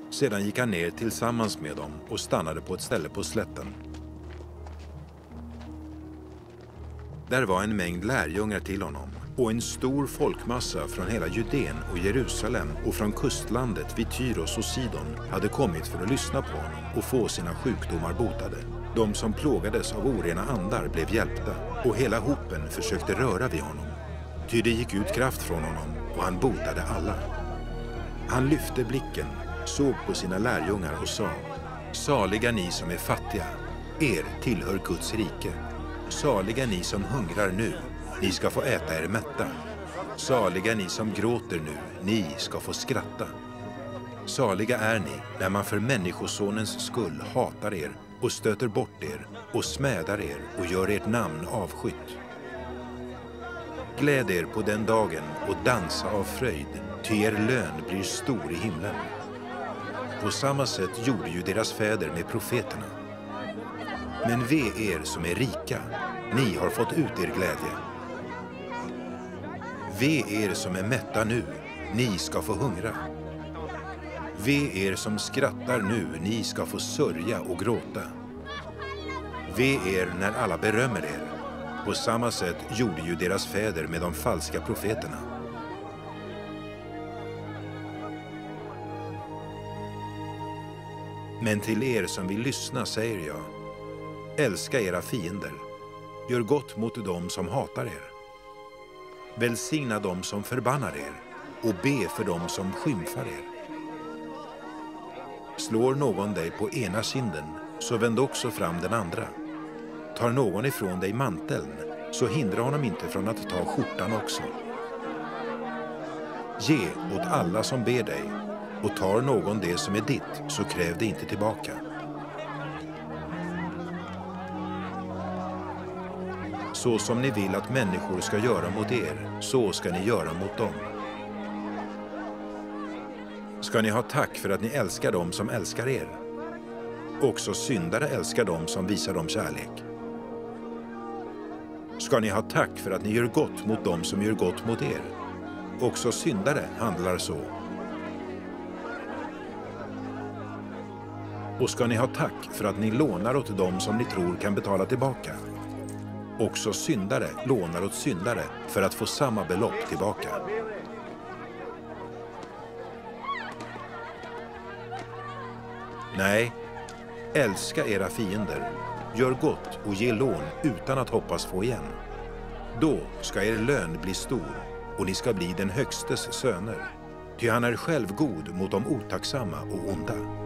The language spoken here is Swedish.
Sedan gick han ner tillsammans med dem och stannade på ett ställe på slätten. Där var en mängd lärjungar till honom och en stor folkmassa från hela Judén och Jerusalem och från kustlandet vid Tyros och Sidon hade kommit för att lyssna på honom och få sina sjukdomar botade. De som plågades av orena andar blev hjälpta och hela hopen försökte röra vid honom. Ty det gick ut kraft från honom och han botade alla. Han lyfte blicken, såg på sina lärjungar och sa: Saliga ni som är fattiga, er tillhör Guds rike. Saliga ni som hungrar nu, ni ska få äta er mätta. Saliga ni som gråter nu, ni ska få skratta. Saliga är ni när man för människosonens skull hatar er och stöter bort er och smädar er och gör ert namn avskytt. Gläd er på den dagen och dansa av fröjd, ty er lön blir stor i himlen. På samma sätt gjorde ju deras fäder med profeterna. Men ve er som är rika, ni har fått ut er glädje. Ve er som är mätta nu, ni ska få hungra. Ve er som skrattar nu, ni ska få sörja och gråta. Ve er när alla berömmer er. På samma sätt gjorde ju deras fäder med de falska profeterna. Men till er som vill lyssna säger jag: älska era fiender. Gör gott mot dem som hatar er. Välsigna dem som förbannar er och be för dem som skymfar er. Slår någon dig på ena kinden, så vänd också fram den andra. Tar någon ifrån dig manteln, så hindra honom inte från att ta skjortan också. Ge åt alla som ber dig, och tar någon det som är ditt, så kräv det inte tillbaka. Så som ni vill att människor ska göra mot er, så ska ni göra mot dem. Ska ni ha tack för att ni älskar dem som älskar er? Också syndare älskar dem som visar dem kärlek. Ska ni ha tack för att ni gör gott mot dem som gör gott mot er? Också syndare handlar så. Och ska ni ha tack för att ni lånar åt dem som ni tror kan betala tillbaka? Också syndare lånar åt syndare för att få samma belopp tillbaka. Nej, älska era fiender, gör gott och ge lån utan att hoppas få igen. Då ska er lön bli stor och ni ska bli den högstes söner, ty han är själv god mot de otacksamma och onda.